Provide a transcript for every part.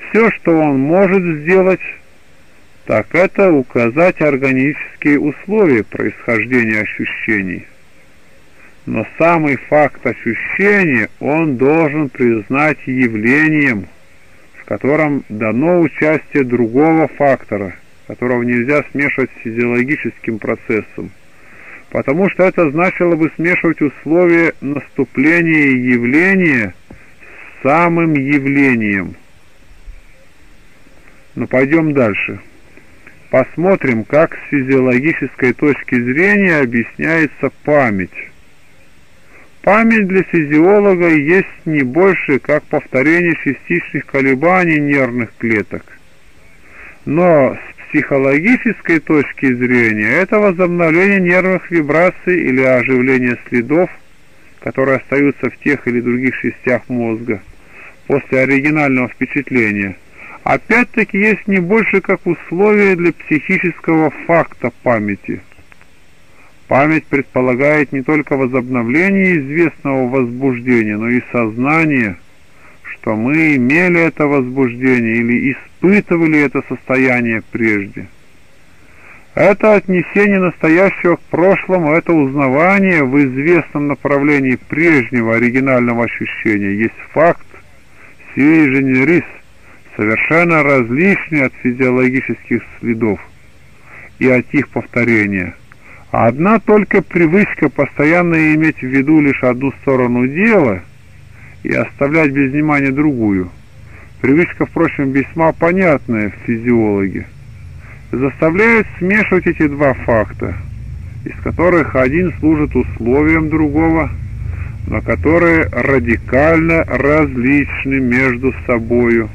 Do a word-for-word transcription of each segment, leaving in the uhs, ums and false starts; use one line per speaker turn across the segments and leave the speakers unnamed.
все, что он может сделать, так это указать органические условия происхождения ощущений. Но самый факт ощущения он должен признать явлением, в котором дано участие другого фактора, которого нельзя смешивать с физиологическим процессом, потому что это значило бы смешивать условия наступления явления с самым явлением. Но пойдем дальше. Посмотрим, как с физиологической точки зрения объясняется память. Память для физиолога есть не больше, как повторение частичных колебаний нервных клеток. Но с психологической точки зрения это возобновление нервных вибраций или оживление следов, которые остаются в тех или других частях мозга после оригинального впечатления, опять-таки есть не больше, как условие для психического факта памяти. Память предполагает не только возобновление известного возбуждения, но и сознание, что мы имели это возбуждение или испытывали это состояние прежде. Это отнесение настоящего к прошлому, это узнавание в известном направлении прежнего оригинального ощущения есть факт sui generis, совершенно различный от физиологических следов и от их повторения. Одна только привычка постоянно иметь в виду лишь одну сторону дела и оставлять без внимания другую, привычка, впрочем, весьма понятная в физиологии, заставляет смешивать эти два факта, из которых один служит условием другого, но которые радикально различны между собою.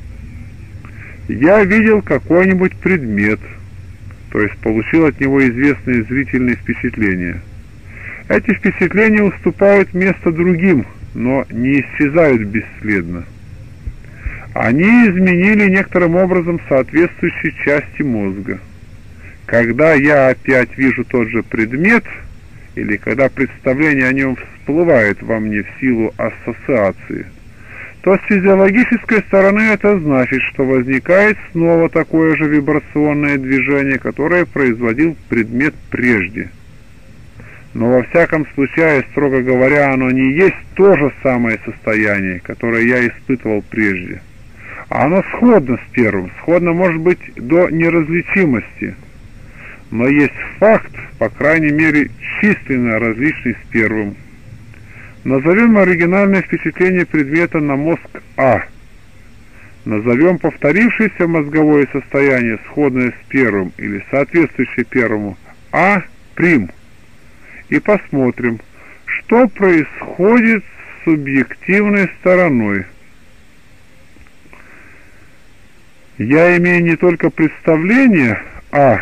Я видел какой-нибудь предмет, то есть получил от него известные зрительные впечатления. Эти впечатления уступают место другим, но не исчезают бесследно. Они изменили некоторым образом соответствующие части мозга. Когда я опять вижу тот же предмет, или когда представление о нем всплывает во мне в силу ассоциации, то с физиологической стороны это значит, что возникает снова такое же вибрационное движение, которое производил предмет прежде. Но во всяком случае, строго говоря, оно не есть то же самое состояние, которое я испытывал прежде. А оно сходно с первым, сходно может быть до неразличимости, но есть факт, по крайней мере, численно различный с первым. Назовем оригинальное впечатление предмета на мозг А. Назовем повторившееся мозговое состояние, сходное с первым или соответствующее первому, А'. И посмотрим, что происходит с субъективной стороной. Я имею не только представление А',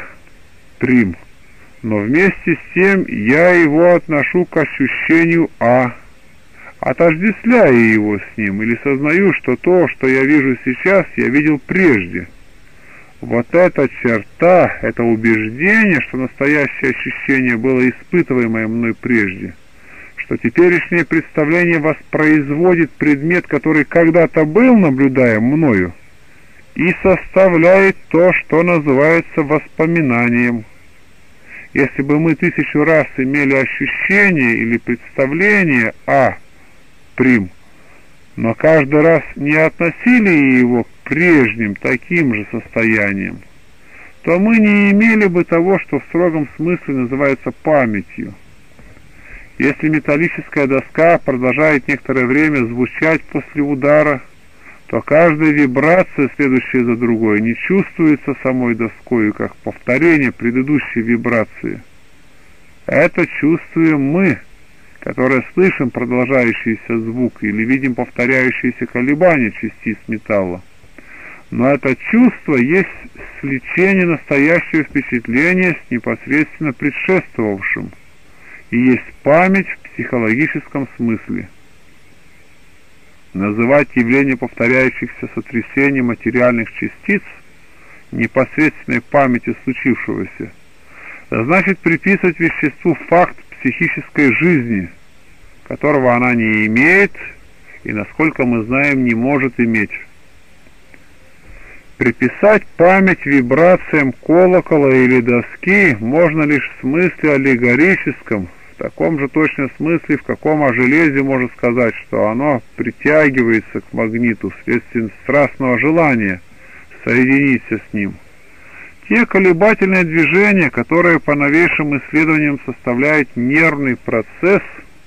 но вместе с тем я его отношу к ощущению А, отождествляя его с ним, или сознаю, что то, что я вижу сейчас, я видел прежде. Вот эта черта, это убеждение, что настоящее ощущение было испытываемое мной прежде, что теперешнее представление воспроизводит предмет, который когда-то был наблюдаем мною, и составляет то, что называется воспоминанием. Если бы мы тысячу раз имели ощущение или представление А', но каждый раз не относили его к прежним таким же состояниям, то мы не имели бы того, что в строгом смысле называется памятью. Если металлическая доска продолжает некоторое время звучать после удара, то каждая вибрация, следующая за другой, не чувствуется самой доской, как повторение предыдущей вибрации. Это чувствуем мы, которые слышим продолжающийся звук или видим повторяющиеся колебания частиц металла. Но это чувство есть сличение настоящего впечатления с непосредственно предшествовавшим и есть память в психологическом смысле. Называть явление повторяющихся сотрясений материальных частиц непосредственной памяти случившегося значит приписывать веществу факт психической жизни, которого она не имеет и, насколько мы знаем, не может иметь. Приписать память вибрациям колокола или доски можно лишь в смысле аллегорическом, в таком же точно смысле, в каком о железе можно сказать, что оно притягивается к магниту вследствие страстного желания соединиться с ним. Те колебательные движения, которые по новейшим исследованиям составляют нервный процесс,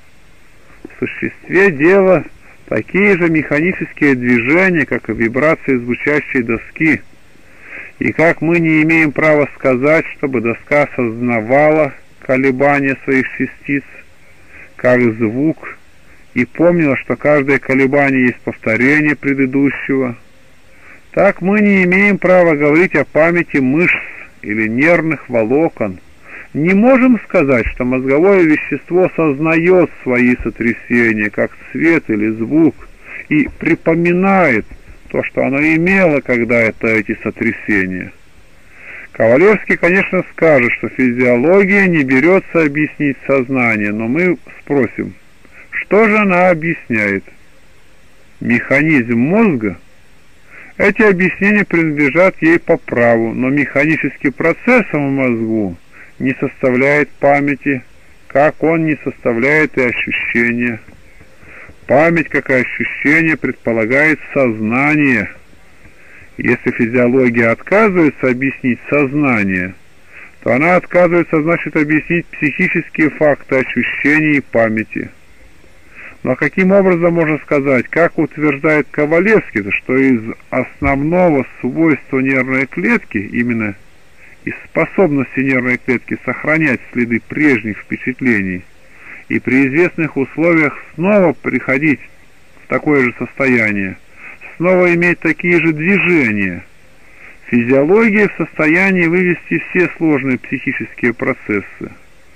в существе дела такие же механические движения, как и вибрации звучащей доски. И как мы не имеем права сказать, чтобы доска осознавала колебания своих частиц, как звук, и помнила, что каждое колебание есть повторение предыдущего, так мы не имеем права говорить о памяти мышц или нервных волокон. Не можем сказать, что мозговое вещество сознает свои сотрясения, как цвет или звук, и припоминает то, что оно имело когда-то эти сотрясения. Ковалевский, конечно, скажет, что физиология не берется объяснить сознание, но мы спросим, что же она объясняет? Механизм мозга? Эти объяснения принадлежат ей по праву, но механический процесс в мозгу не составляет памяти, как он не составляет и ощущения. Память, как и ощущение, предполагает сознание. Если физиология отказывается объяснить сознание, то она отказывается, значит, объяснить психические факты ощущений и памяти. Но каким образом можно сказать, как утверждает Ковалевский, что из основного свойства нервной клетки, именно из способности нервной клетки сохранять следы прежних впечатлений и при известных условиях снова приходить в такое же состояние, снова иметь такие же движения, физиология в состоянии вывести все сложные психические процессы.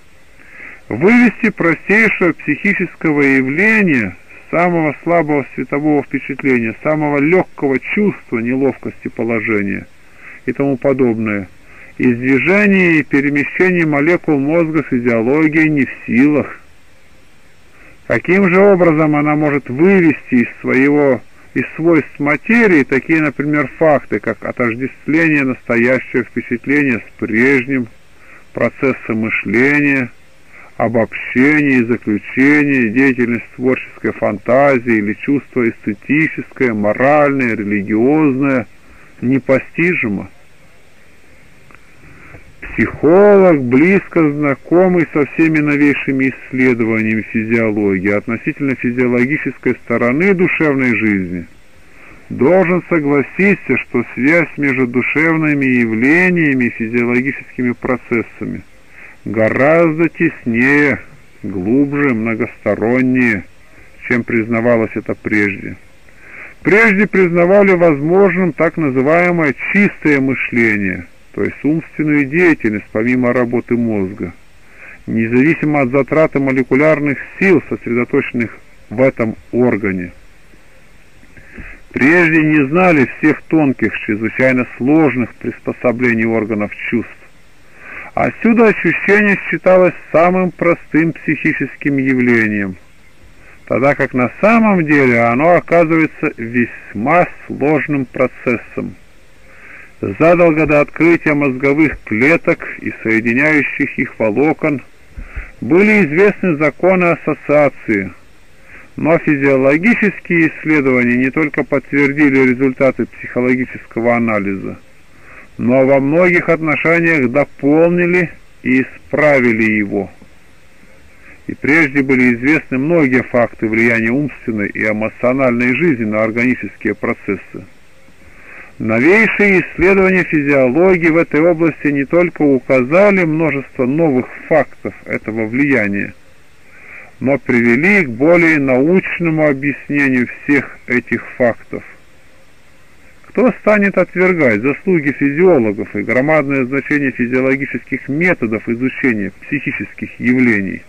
Вывести простейшего психического явления, самого слабого светового впечатления, самого легкого чувства неловкости положения и тому подобное, из движения и перемещения молекул мозга физиология не в силах. Каким же образом она может вывести из своего из свойств материи такие, например, факты, как отождествление настоящего впечатления с прежним, процессы мышления, обобщение и заключение, деятельность творческой фантазии или чувство эстетическое, моральное, религиозное, непостижимо? Психолог, близко знакомый со всеми новейшими исследованиями физиологии относительно физиологической стороны душевной жизни, должен согласиться, что связь между душевными явлениями и физиологическими процессами гораздо теснее, глубже, многостороннее, чем признавалось это прежде. Прежде признавали возможным так называемое чистое мышление, то есть умственную деятельность помимо работы мозга, независимо от затраты молекулярных сил, сосредоточенных в этом органе. Прежде не знали всех тонких, чрезвычайно сложных приспособлений органов чувств. Отсюда ощущение считалось самым простым психическим явлением, тогда как на самом деле оно оказывается весьма сложным процессом. Задолго до открытия мозговых клеток и соединяющих их волокон были известны законы ассоциации, но физиологические исследования не только подтвердили результаты психологического анализа, но во многих отношениях дополнили и исправили его. И прежде были известны многие факты влияния умственной и эмоциональной жизни на органические процессы. Новейшие исследования физиологии в этой области не только указали множество новых фактов этого влияния, но привели к более научному объяснению всех этих фактов. Кто станет отвергать заслуги физиологов и громадное значение физиологических методов изучения психических явлений?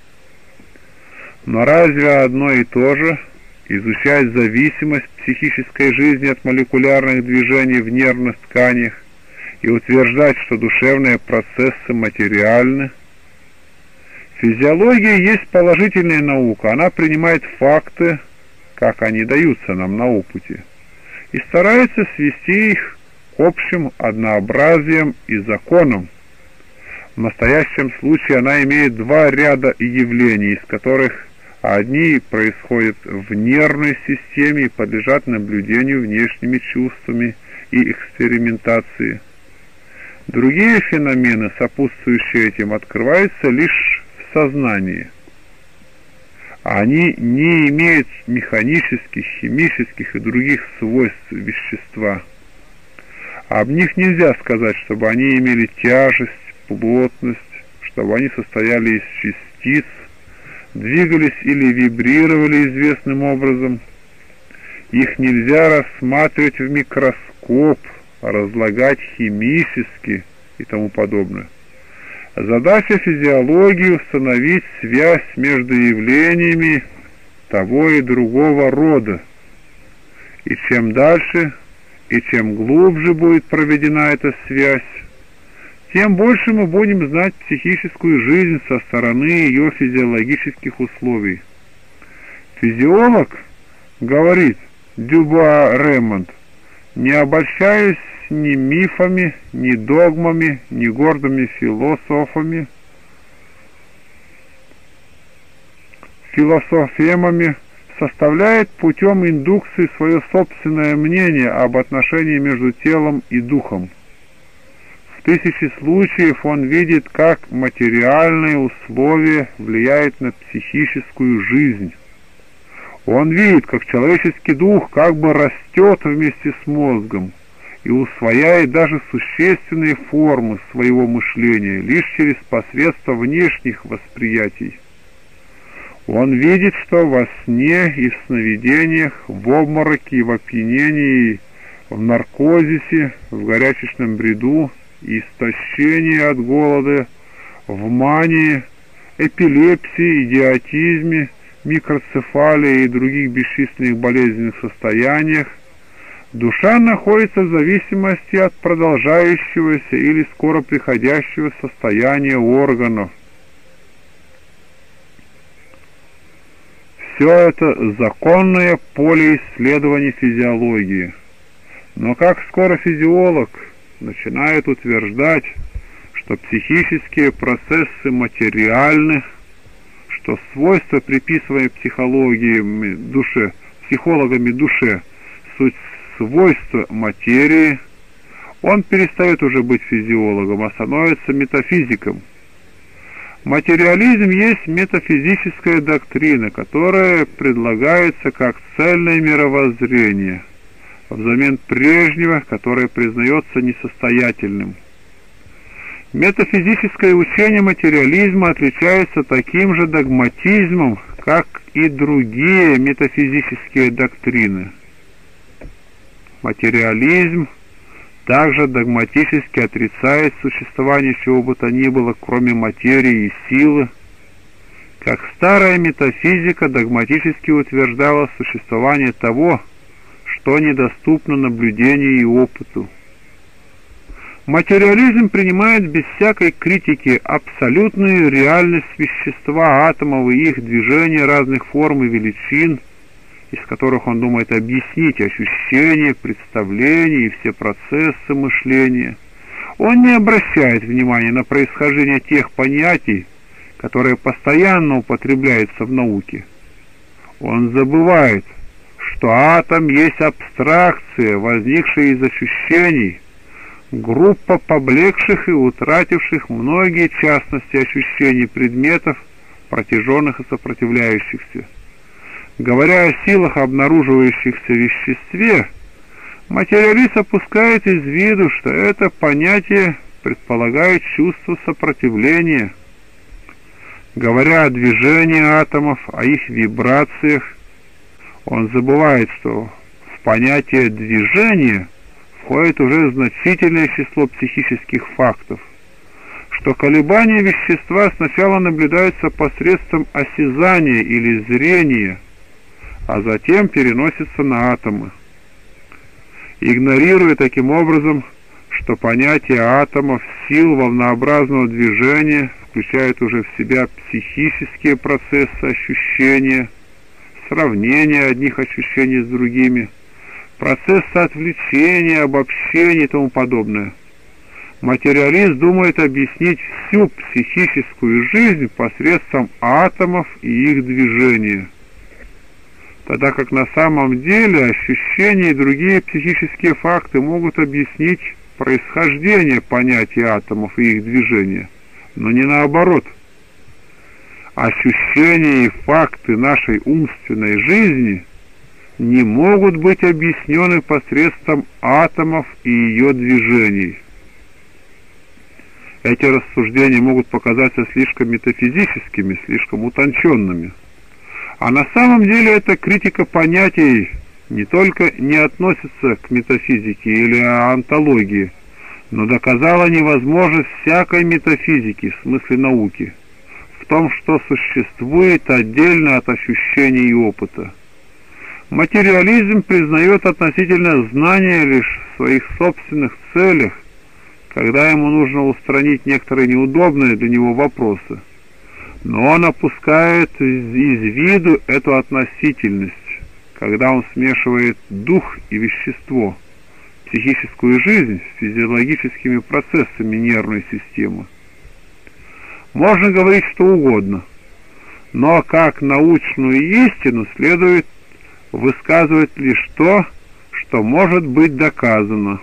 Но разве одно и то же изучать зависимость психической жизни от молекулярных движений в нервных тканях и утверждать, что душевные процессы материальны? Физиология есть положительная наука, она принимает факты, как они даются нам на опыте, и старается свести их общим однообразием и законом. В настоящем случае она имеет два ряда явлений, из которых одни происходят в нервной системе и подлежат наблюдению внешними чувствами и экспериментации. Другие феномены, сопутствующие этим, открываются лишь в сознании. Они не имеют механических, химических и других свойств вещества. Об них нельзя сказать, чтобы они имели тяжесть, плотность, чтобы они состояли из частиц, двигались или вибрировали известным образом. Их нельзя рассматривать в микроскоп, разлагать химически и тому подобное. Задача физиологии установить связь между явлениями того и другого рода. И чем дальше, и чем глубже будет проведена эта связь, тем больше мы будем знать психическую жизнь со стороны ее физиологических условий. Физиолог говорит Дюбуа Ремонт: не обольщаюсь ни мифами, ни догмами, ни гордыми философами, философемами, составляет путем индукции свое собственное мнение об отношении между телом и духом. В тысячи случаев он видит, как материальные условия влияют на психическую жизнь. Он видит, как человеческий дух как бы растет вместе с мозгом и усвояет даже существенные формы своего мышления лишь через посредство внешних восприятий. Он видит, что во сне и в сновидениях, в обмороке и в опьянении, в наркозисе, в горячечном бреду, истощении от голода, в мании, эпилепсии, идиотизме, микроцефалии и других бесчисленных болезненных состояниях душа находится в зависимости от продолжающегося или скоро приходящего состояния органов. Все это законное поле исследований физиологии. Но как скоро физиолог начинает утверждать, что психические процессы материальны, что свойства, приписываемые психологии душе, психологами душе, суть свойства материи, он перестает уже быть физиологом, а становится метафизиком. Материализм есть метафизическая доктрина, которая предлагается как цельное мировоззрение, взамен прежнего, которое признается несостоятельным. Метафизическое учение материализма отличается таким же догматизмом, как и другие метафизические доктрины. Материализм также догматически отрицает существование чего бы то ни было, кроме материи и силы, как старая метафизика догматически утверждала существование того, что недоступно наблюдению и опыту. Материализм принимает без всякой критики абсолютную реальность вещества, атомов и их движения разных форм и величин, из которых он думает объяснить ощущения, представления и все процессы мышления. Он не обращает внимания на происхождение тех понятий, которые постоянно употребляются в науке. Он забывает, что атом есть абстракция, возникшая из ощущений, группа поблекших и утративших многие частности ощущений предметов, протяженных и сопротивляющихся. Говоря о силах, обнаруживающихся в веществе, материалист опускает из виду, что это понятие предполагает чувство сопротивления. Говоря о движении атомов, о их вибрациях, он забывает, что в понятие движения входит уже значительное число психических фактов, что колебания вещества сначала наблюдаются посредством осязания или зрения, а затем переносятся на атомы. Игнорируя таким образом, что понятие атомов, сил волнообразного движения включает уже в себя психические процессы ощущения, сравнение одних ощущений с другими, процессы отвлечения, обобщения и тому подобное. Материалист думает объяснить всю психическую жизнь посредством атомов и их движения, тогда как на самом деле ощущения и другие психические факты могут объяснить происхождение понятия атомов и их движения, но не наоборот. Ощущения и факты нашей умственной жизни не могут быть объяснены посредством атомов и ее движений. Эти рассуждения могут показаться слишком метафизическими, слишком утонченными. А на самом деле эта критика понятий не только не относится к метафизике или онтологии, но доказала невозможность всякой метафизики, в смысле науки, в том, что существует отдельно от ощущений и опыта. Материализм признает относительно знания лишь в своих собственных целях, когда ему нужно устранить некоторые неудобные для него вопросы. Но он опускает из, из виду эту относительность, когда он смешивает дух и вещество, психическую жизнь с физиологическими процессами нервной системы. Можно говорить что угодно, но как научную истину следует высказывать лишь то, что может быть доказано.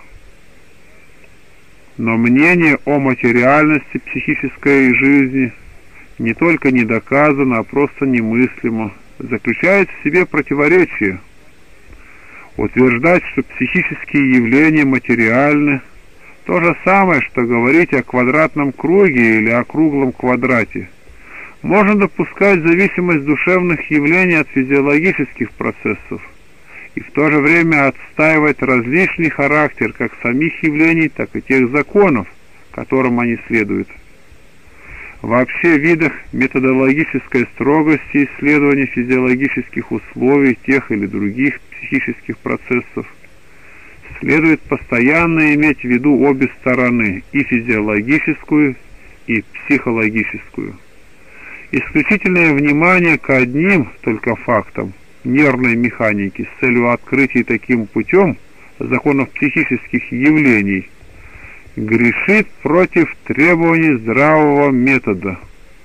Но мнение о материальности психической жизни не только не доказано, а просто немыслимо, заключает в себе противоречие. Утверждать, что психические явления материальны, то же самое, что говорить о квадратном круге или о круглом квадрате. Можно допускать зависимость душевных явлений от физиологических процессов и в то же время отстаивать различный характер как самих явлений, так и тех законов, которым они следуют. Вообще, в видах методологической строгости исследования физиологических условий тех или других психических процессов следует постоянно иметь в виду обе стороны, и физиологическую, и психологическую. Исключительное внимание к одним только фактам нервной механики с целью открытия таким путем законов психических явлений грешит против требований здравого метода.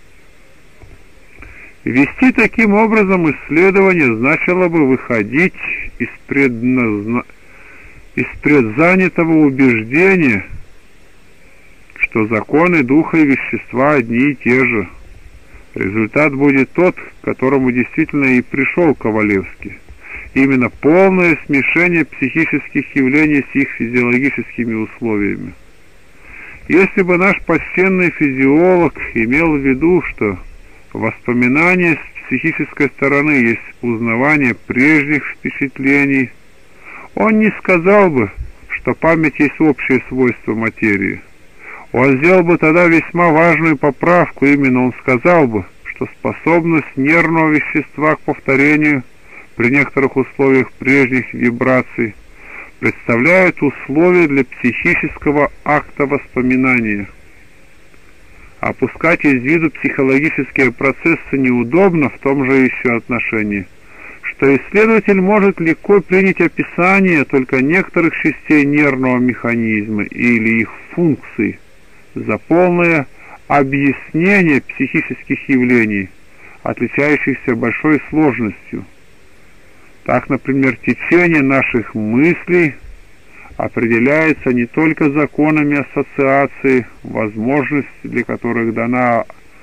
Вести таким образом исследование значило бы выходить из, предназна... из предзанятого убеждения, что законы духа и вещества одни и те же. Результат будет тот, к которому действительно и пришел Ковалевский. Именно полное смешение психических явлений с их физиологическими условиями. Если бы наш почтенный физиолог имел в виду, что воспоминание с психической стороны есть узнавание прежних впечатлений, он не сказал бы, что память есть общее свойство материи. Он сделал бы тогда весьма важную поправку, именно он сказал бы, что способность нервного вещества к повторению при некоторых условиях прежних вибраций представляет условия для психического акта воспоминания. Опускать из виду психологические процессы неудобно в том же еще отношении, что исследователь может легко принять описание только некоторых частей нервного механизма или их функций за полное объяснение психических явлений, отличающихся большой сложностью. Так, например, течение наших мыслей определяется не только законами ассоциации, возможность для которых дана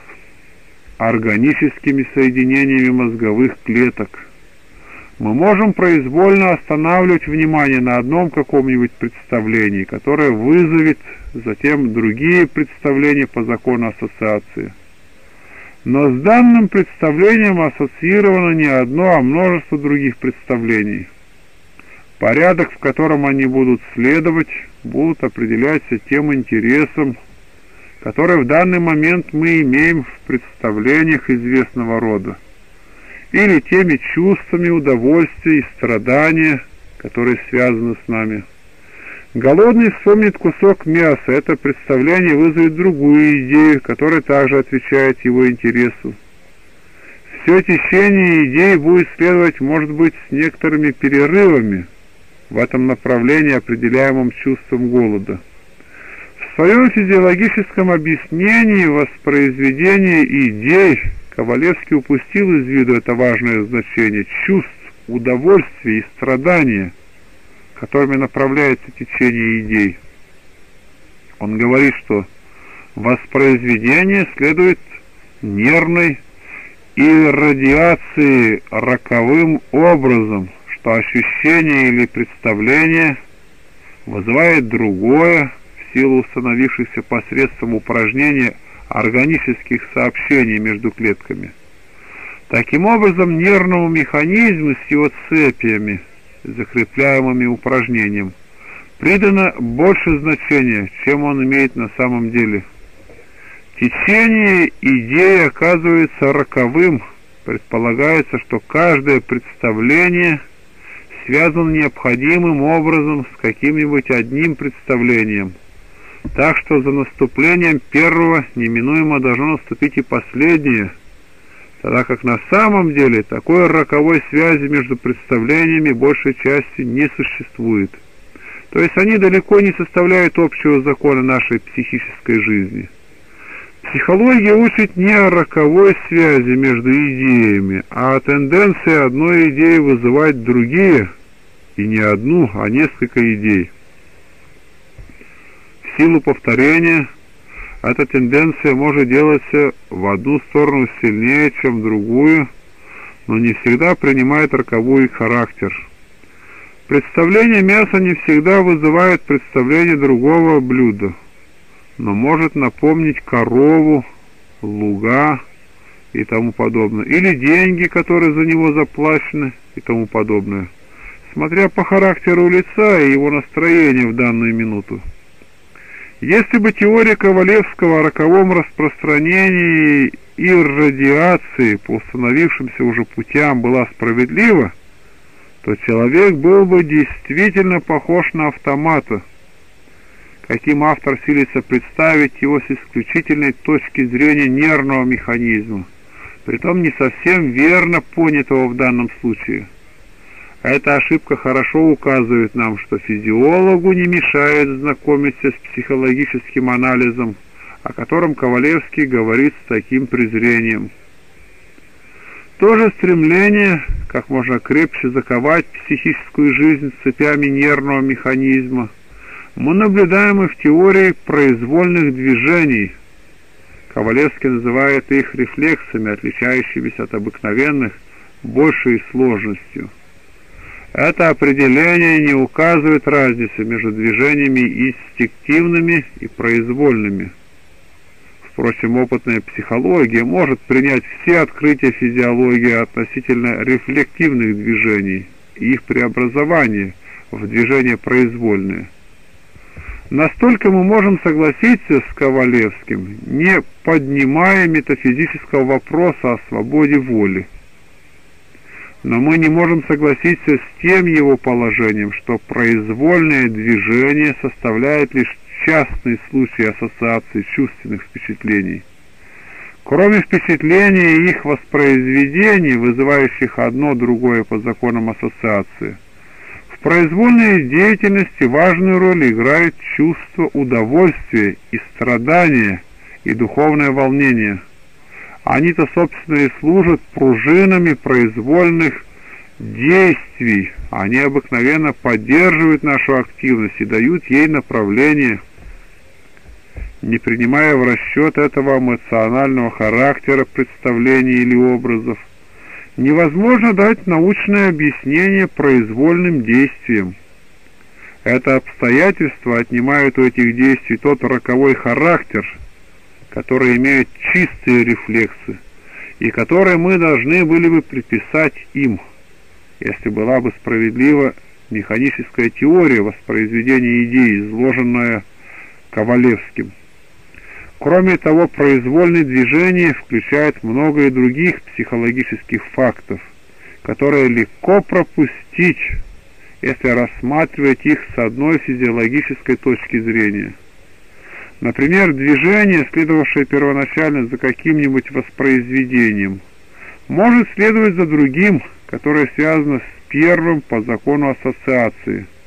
органическими соединениями мозговых клеток. Мы можем произвольно останавливать внимание на одном каком-нибудь представлении, которое вызовет затем другие представления по закону ассоциации. Но с данным представлением ассоциировано не одно, а множество других представлений. Порядок, в котором они будут следовать, будут определяться тем интересом, который в данный момент мы имеем в представлениях известного рода, или теми чувствами удовольствия и страдания, которые связаны с нами. Голодный вспомнит кусок мяса, это представление вызовет другую идею, которая также отвечает его интересу. Все течение идей будет следовать, может быть, с некоторыми перерывами, в этом направлении, определяемом чувством голода. В своем физиологическом объяснении воспроизведения идей Ковалевский упустил из виду это важное значение чувств, удовольствия и страдания, которыми направляется течение идей. Он говорит, что воспроизведение следует нервной иррадиации роковым образом, что ощущение или представление вызывает другое в силу установившихся посредством упражнения органических сообщений между клетками. Таким образом, нервному механизму с его цепями, закрепляемыми упражнением, придано больше значения, чем он имеет на самом деле. Течение идей оказывается роковым. Предполагается, что каждое представление связано необходимым образом с каким-нибудь одним представлением, так что за наступлением первого неминуемо должно наступить и последнее, тогда как на самом деле такой роковой связи между представлениями большей частью не существует. То есть они далеко не составляют общего закона нашей психической жизни. Психология учит не о роковой связи между идеями, а о тенденции одной идеи вызывать другие, и не одну, а несколько идей. В силу повторения эта тенденция может делаться в одну сторону сильнее, чем в другую, но не всегда принимает роковой характер. Представление мяса не всегда вызывает представление другого блюда, но может напомнить корову, луга и тому подобное, или деньги, которые за него заплачены и тому подобное, смотря по характеру лица и его настроению в данную минуту. Если бы теория Ковалевского о роковом распространении и радиации по установившимся уже путям была справедлива, то человек был бы действительно похож на автомата, каким автор силится представить его с исключительной точки зрения нервного механизма, притом не совсем верно понятого в данном случае. Эта ошибка хорошо указывает нам, что физиологу не мешает знакомиться с психологическим анализом, о котором Ковалевский говорит с таким презрением. То же стремление как можно крепче заковать психическую жизнь цепями нервного механизма мы наблюдаем и в теории произвольных движений. Ковалевский называет их рефлексами, отличающимися от обыкновенных большей сложностью. Это определение не указывает разницы между движениями инстинктивными и произвольными. Впрочем, опытная психология может принять все открытия физиологии относительно рефлективных движений и их преобразования в движения произвольные. Настолько мы можем согласиться с Ковалевским, не поднимая метафизического вопроса о свободе воли. Но мы не можем согласиться с тем его положением, что произвольное движение составляет лишь частный случай ассоциации чувственных впечатлений. Кроме впечатления и их воспроизведений, вызывающих одно другое по законам ассоциации, в произвольной деятельности важную роль играют чувство удовольствия и страдания и духовное волнение. Они-то, собственно, и служат пружинами произвольных действий. Они обыкновенно поддерживают нашу активность и дают ей направление. Не принимая в расчет этого эмоционального характера представлений или образов, невозможно дать научное объяснение произвольным действиям. Это обстоятельство отнимает у этих действий тот роковой характер, которые имеют чистые рефлексы, и которые мы должны были бы приписать им, если была бы справедлива механическая теория воспроизведения идей, изложенная Ковалевским. Кроме того, произвольное движение включает много и других психологических фактов, которые легко пропустить, если рассматривать их с одной физиологической точки зрения. Например, движение, следовавшее первоначально за каким-нибудь воспроизведением, может следовать за другим, которое связано с первым по закону ассоциации.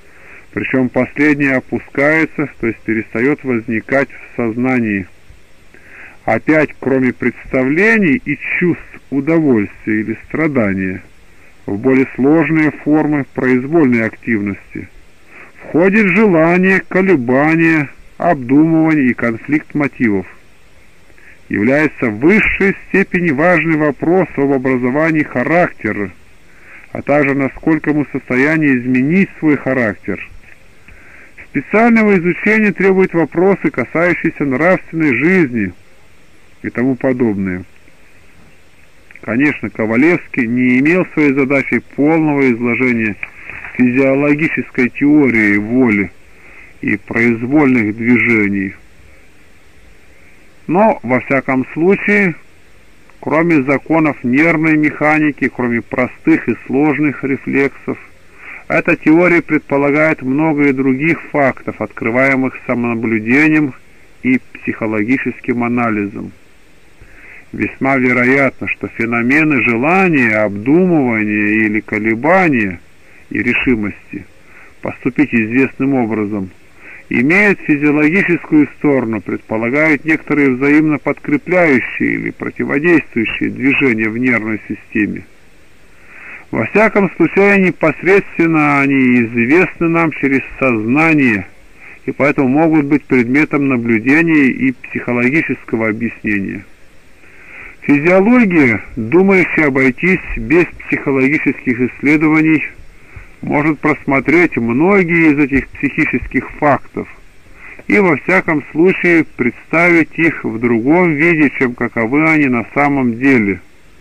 Причем последнее опускается, то есть перестает возникать в сознании. Опять, кроме представлений и чувств удовольствия или страдания, в более сложные формы произвольной активности входит желание, колебание, обдумывание и конфликт мотивов. Является в высшей степени важный вопрос об образовании характера, а также насколько мы в состоянии изменить свой характер. Специального изучения требуют вопросы, касающиеся нравственной жизни и тому подобное. Конечно, Ковалевский не имел своей задачей полного изложения физиологической теории воли и произвольных движений. Но, во всяком случае, кроме законов нервной механики, кроме простых и сложных рефлексов, эта теория предполагает много и других фактов, открываемых самонаблюдением и психологическим анализом. Весьма вероятно, что феномены желания, обдумывания или колебания и решимости поступить известным образом имеют физиологическую сторону, предполагают некоторые взаимно подкрепляющие или противодействующие движения в нервной системе. Во всяком случае, непосредственно они известны нам через сознание, и поэтому могут быть предметом наблюдения и психологического объяснения. Физиология, думающая обойтись без психологических исследований, может просмотреть многие из этих психических фактов и во всяком случае представить их в другом виде, чем каковы они на самом деле.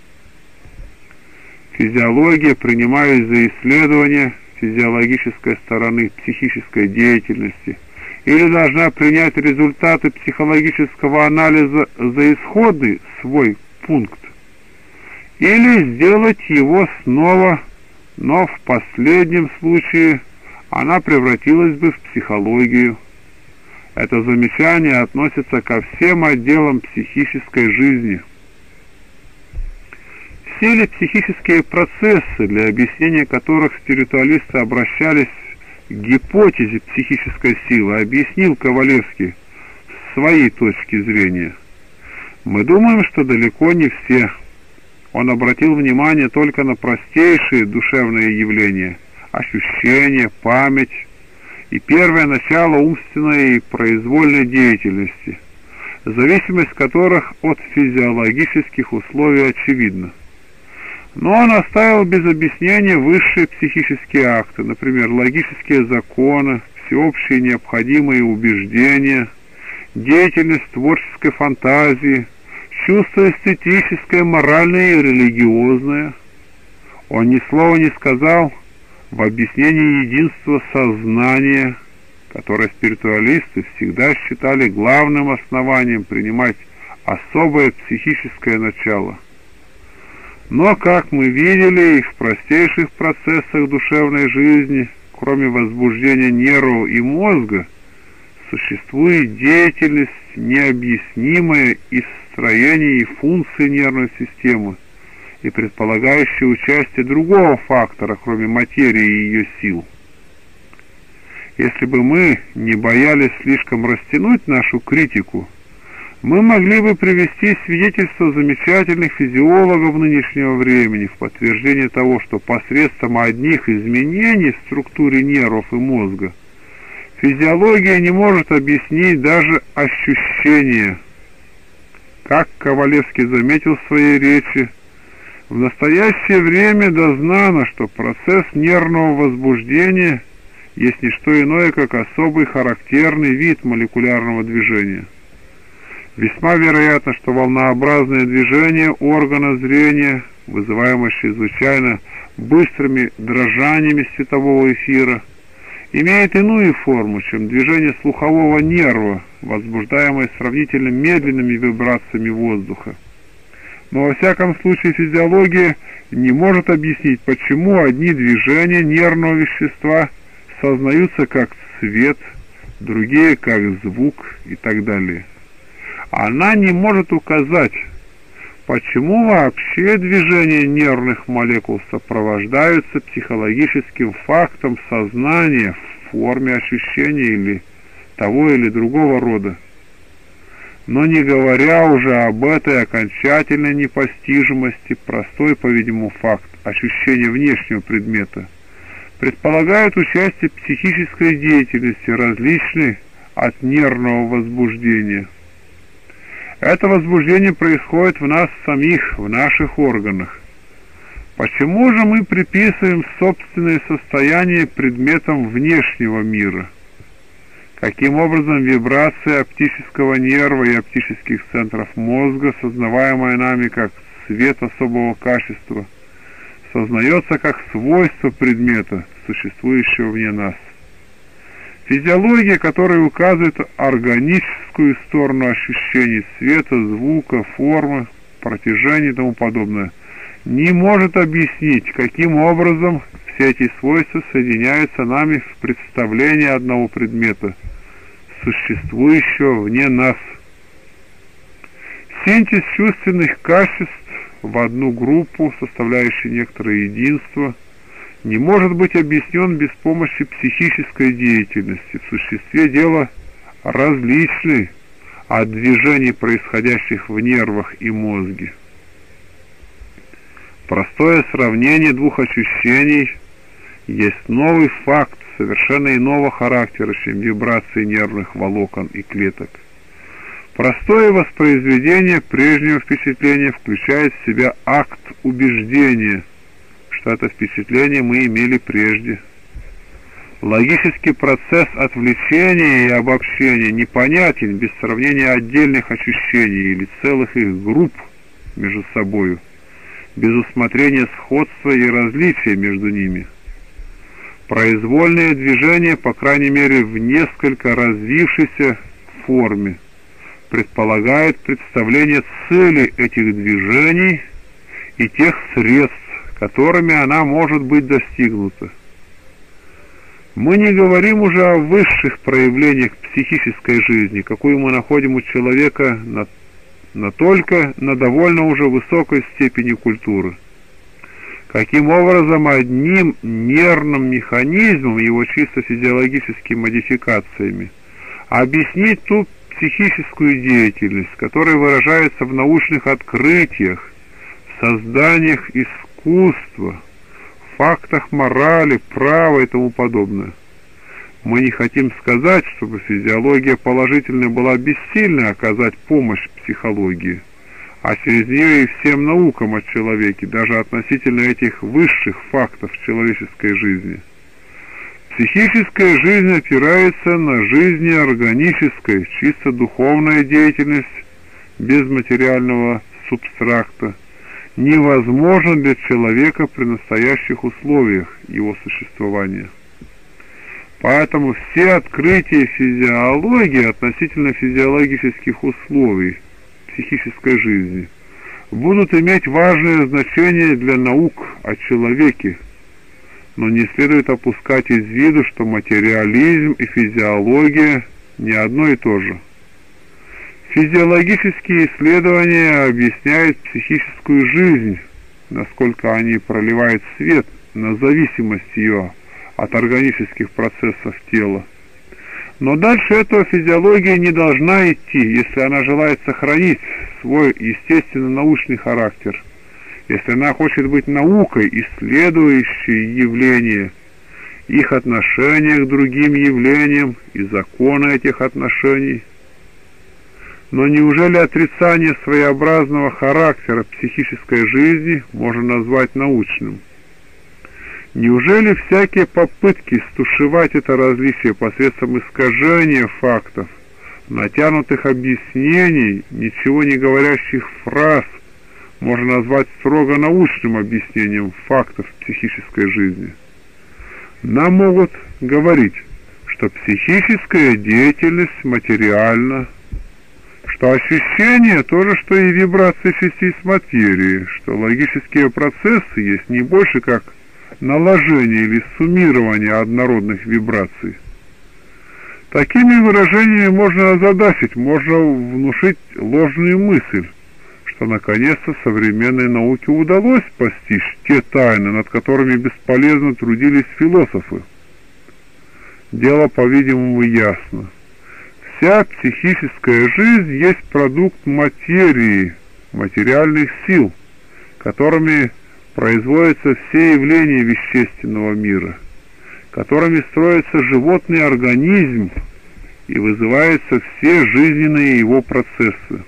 Физиология, принимаясь за исследование физиологической стороны психической деятельности, или должна принять результаты психологического анализа за исходный свой пункт, или сделать его снова, но в последнем случае она превратилась бы в психологию. Это замечание относится ко всем отделам психической жизни. Все ли психические процессы, для объяснения которых спиритуалисты обращались к гипотезе психической силы, объяснил Ковалевский с своей точки зрения? Мы думаем, что далеко не все. Он обратил внимание только на простейшие душевные явления, ощущения, память и первое начало умственной и произвольной деятельности, зависимость которых от физиологических условий очевидна. Но он оставил без объяснения высшие психические акты, например, логические законы, всеобщие необходимые убеждения, деятельность творческой фантазии, чувство эстетическое, моральное и религиозное. Он ни слова не сказал в объяснении единства сознания, которое спиритуалисты всегда считали главным основанием принимать особое психическое начало. Но, как мы видели, и в простейших процессах душевной жизни, кроме возбуждения нервов и мозга, существует деятельность, необъяснимая из строения и функций нервной системы, и предполагающая участие другого фактора, кроме материи и ее сил. Если бы мы не боялись слишком растянуть нашу критику, мы могли бы привести свидетельства замечательных физиологов нынешнего времени в подтверждение того, что посредством одних изменений в структуре нервов и мозга физиология не может объяснить даже ощущения. Как Ковалевский заметил в своей речи, в настоящее время дознано, что процесс нервного возбуждения есть не что иное, как особый характерный вид молекулярного движения. Весьма вероятно, что волнообразное движение органа зрения, вызываемое чрезвычайно быстрыми дрожаниями светового эфира, имеет иную форму, чем движение слухового нерва, возбуждаемое сравнительно медленными вибрациями воздуха. Но во всяком случае физиология не может объяснить, почему одни движения нервного вещества сознаются как цвет, другие как звук и так далее. Она не может указать, почему вообще движения нервных молекул сопровождаются психологическим фактом сознания форме, ощущения или того или другого рода. Но не говоря уже об этой окончательной непостижимости, простой, по-видимому, факт ощущения внешнего предмета предполагает участие психической деятельности, различной от нервного возбуждения. Это возбуждение происходит в нас самих, в наших органах. Почему же мы приписываем собственное состояние предметам внешнего мира? Каким образом вибрация оптического нерва и оптических центров мозга, сознаваемая нами как свет особого качества, сознается как свойство предмета, существующего вне нас? Физиология, которая указывает органическую сторону ощущений света, звука, формы, протяжения и тому подобное, не может объяснить, каким образом все эти свойства соединяются нами в представлении одного предмета, существующего вне нас. Синтез чувственных качеств в одну группу, составляющую некоторое единство, не может быть объяснен без помощи психической деятельности. В существе дела различны от движений, происходящих в нервах и мозге. Простое сравнение двух ощущений есть новый факт совершенно иного характера, чем вибрации нервных волокон и клеток. Простое воспроизведение прежнего впечатления включает в себя акт убеждения, что это впечатление мы имели прежде. Логический процесс отвлечения и обобщения непонятен без сравнения отдельных ощущений или целых их групп между собою, без усмотрения сходства и различия между ними. Произвольное движение, по крайней мере в несколько развившейся форме, предполагает представление цели этих движений и тех средств, которыми она может быть достигнута. Мы не говорим уже о высших проявлениях психической жизни, какую мы находим у человека на, на только на довольно уже высокой степени культуры. Каким образом одним нервным механизмом, его чисто физиологическими модификациями, объяснить ту психическую деятельность, которая выражается в научных открытиях, в созданиях искусства, в фактах морали, права и тому подобное. Мы не хотим сказать, чтобы физиология положительно была бессильна оказать помощь психологии, а через нее и всем наукам о человеке, даже относительно этих высших фактов человеческой жизни. Психическая жизнь опирается на жизнь органической, чисто духовная деятельность без материального субстракта невозможна для человека при настоящих условиях его существования. Поэтому все открытия физиологии относительно физиологических условий психической жизни будут иметь важное значение для наук о человеке, но не следует опускать из виду, что материализм и физиология не одно и то же. Физиологические исследования объясняют психическую жизнь, насколько они проливают свет на зависимость ее от органических процессов тела. Но дальше этого физиология не должна идти, если она желает сохранить свой естественно-научный характер, если она хочет быть наукой, исследующей явления, их отношения к другим явлениям и законы этих отношений. Но неужели отрицание своеобразного характера психической жизни можно назвать научным? Неужели всякие попытки стушевать это различие посредством искажения фактов, натянутых объяснений, ничего не говорящих фраз, можно назвать строго научным объяснением фактов психической жизни? Нам могут говорить, что психическая деятельность материальна, что ощущение то же, что и вибрации частиц материи, что логические процессы есть не больше как наложение или суммирование однородных вибраций. Такими выражениями можно озадачить, можно внушить ложную мысль, что наконец-то современной науке удалось постичь те тайны, над которыми бесполезно трудились философы. дело, по-видимому, ясно. Вся психическая жизнь есть продукт материи, материальных сил, которыми производятся все явления вещественного мира, которыми строится животный организм и вызываются все жизненные его процессы.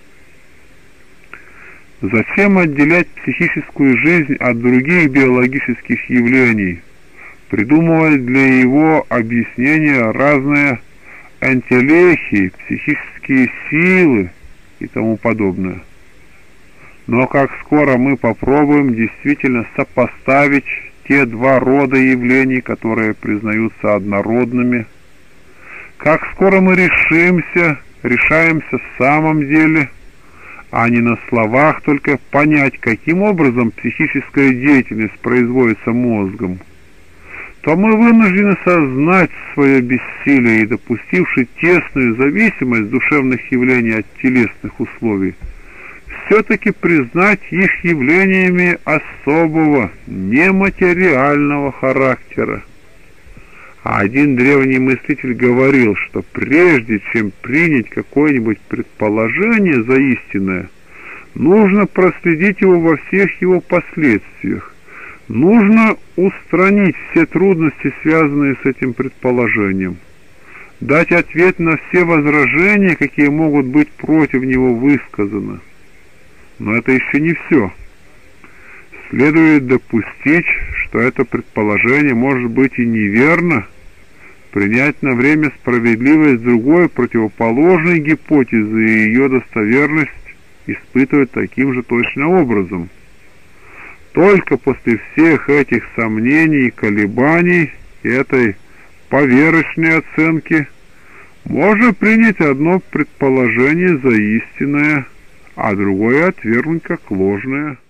Зачем отделять психическую жизнь от других биологических явлений, придумывать для его объяснения разные энтелехии, психические силы и тому подобное? Но как скоро мы попробуем действительно сопоставить те два рода явлений, которые признаются однородными, как скоро мы решимся, решаемся в самом деле, а не на словах только понять, каким образом психическая деятельность производится мозгом, то мы вынуждены сознать свое бессилие и, допустивши тесную зависимость душевных явлений от телесных условий, все-таки признать их явлениями особого, нематериального характера. А один древний мыслитель говорил, что прежде чем принять какое-нибудь предположение за истинное, нужно проследить его во всех его последствиях. Нужно устранить все трудности, связанные с этим предположением, дать ответ на все возражения, какие могут быть против него высказаны. Но это еще не все. Следует допустить, что это предположение может быть и неверно, принять на время справедливость другой противоположной гипотезы и ее достоверность испытывать таким же точно образом. Только после всех этих сомнений и колебаний и этой поверочной оценки можно принять одно предположение за истинное, а другое отвергнуть как ложное.